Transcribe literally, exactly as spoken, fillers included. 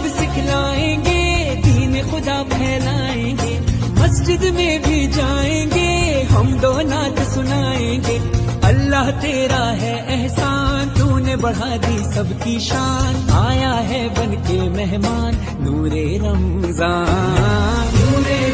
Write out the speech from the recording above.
सिखलाएंगे, दीन खुदा फैलाएंगे, मस्जिद में भी जाएंगे, हम दो नात सुनाएंगे। अल्लाह तेरा है एहसान, तूने बढ़ा दी सबकी शान, आया है बन के मेहमान नूरे रमजान, नूरे